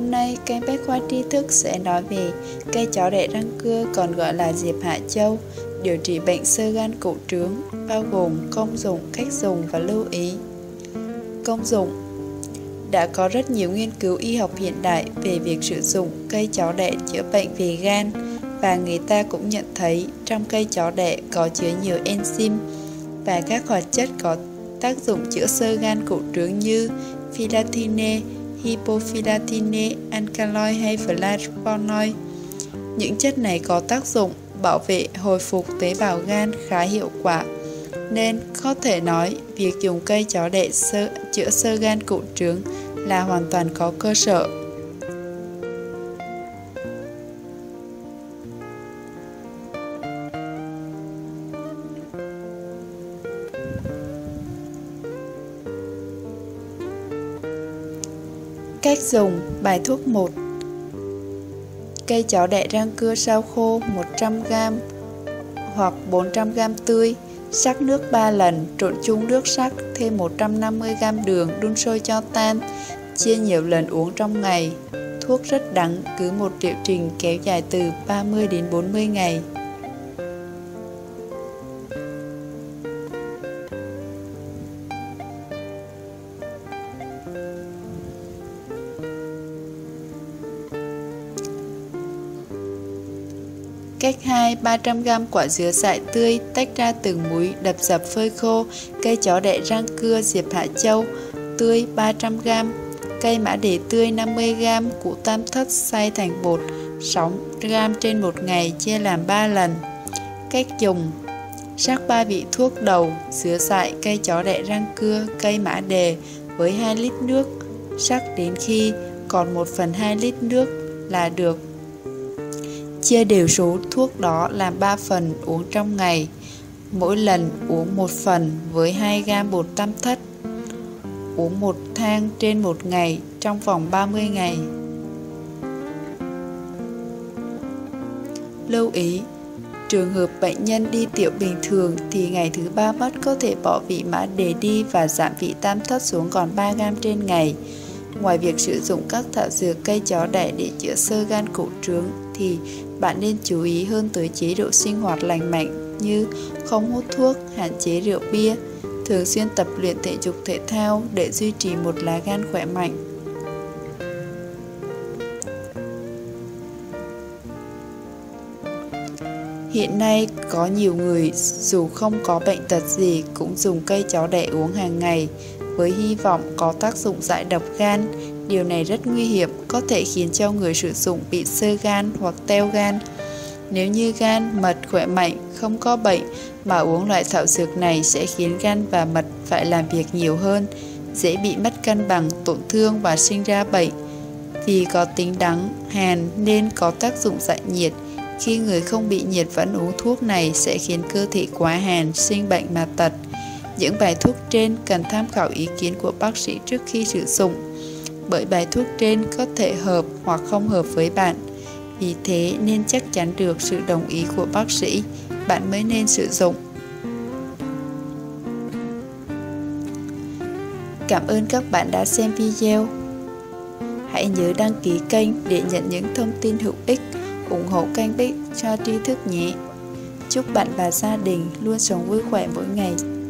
Hôm nay kênh Bách Khoa Tri Thức sẽ nói về cây chó đẻ răng cưa, còn gọi là diệp hạ châu, điều trị bệnh xơ gan cổ trướng, bao gồm công dụng, cách dùng và lưu ý. Công dụng: đã có rất nhiều nghiên cứu y học hiện đại về việc sử dụng cây chó đẻ chữa bệnh về gan, và người ta cũng nhận thấy trong cây chó đẻ có chứa nhiều enzyme và các hoạt chất có tác dụng chữa xơ gan cổ trướng như filatine, hypofelatine, alkaloid hay flavonoid. Những chất này có tác dụng bảo vệ, hồi phục tế bào gan khá hiệu quả, nên có thể nói việc dùng cây chó đẻ chữa xơ gan cổ trướng là hoàn toàn có cơ sở. Cách dùng: bài thuốc 1. Cây chó đẻ răng cưa sao khô 100g hoặc 400g tươi, sắc nước 3 lần, trộn chung nước sắc, thêm 150g đường, đun sôi cho tan, chia nhiều lần uống trong ngày. Thuốc rất đắng, cứ một liệu trình kéo dài từ 30 đến 40 ngày. Cách 2. 300g quả dứa dại tươi, tách ra từng múi, đập dập phơi khô. Cây chó đẻ răng cưa diệp hạ châu tươi 300g, cây mã đề tươi 50g, củ tam thất xay thành bột 6g trên một ngày, chia làm 3 lần. Cách dùng: rắc 3 vị thuốc đầu, dứa dại, cây chó đẻ răng cưa, cây mã đề với 2 lít nước, rắc đến khi còn 1/2 lít nước là được. Chia đều số thuốc đó làm 3 phần uống trong ngày, mỗi lần uống 1 phần với 2g bột tam thất, uống 1 thang trên một ngày trong vòng 30 ngày. Lưu ý: trường hợp bệnh nhân đi tiểu bình thường thì ngày thứ 3 mất có thể bỏ vị mã đề đi và giảm vị tam thất xuống còn 3g trên ngày. Ngoài việc sử dụng các thảo dược cây chó đẻ để chữa xơ gan cổ trướng thì bạn nên chú ý hơn tới chế độ sinh hoạt lành mạnh như không hút thuốc, hạn chế rượu bia, thường xuyên tập luyện thể dục thể thao để duy trì một lá gan khỏe mạnh. Hiện nay có nhiều người dù không có bệnh tật gì cũng dùng cây chó đẻ uống hàng ngày với hy vọng có tác dụng giải độc gan. Điều này rất nguy hiểm, có thể khiến cho người sử dụng bị xơ gan hoặc teo gan. Nếu như gan, mật khỏe mạnh, không có bệnh mà uống loại thảo dược này sẽ khiến gan và mật phải làm việc nhiều hơn, dễ bị mất cân bằng, tổn thương và sinh ra bệnh. Vì có tính đắng, hàn nên có tác dụng giải nhiệt. Khi người không bị nhiệt vẫn uống thuốc này sẽ khiến cơ thể quá hàn, sinh bệnh mà tật. Những bài thuốc trên cần tham khảo ý kiến của bác sĩ trước khi sử dụng, bởi bài thuốc trên có thể hợp hoặc không hợp với bạn. Vì thế nên chắc chắn được sự đồng ý của bác sĩ, bạn mới nên sử dụng. Cảm ơn các bạn đã xem video. Hãy nhớ đăng ký kênh để nhận những thông tin hữu ích, ủng hộ kênh Bách Khoa Tri Thức nhé. Chúc bạn và gia đình luôn sống vui khỏe mỗi ngày.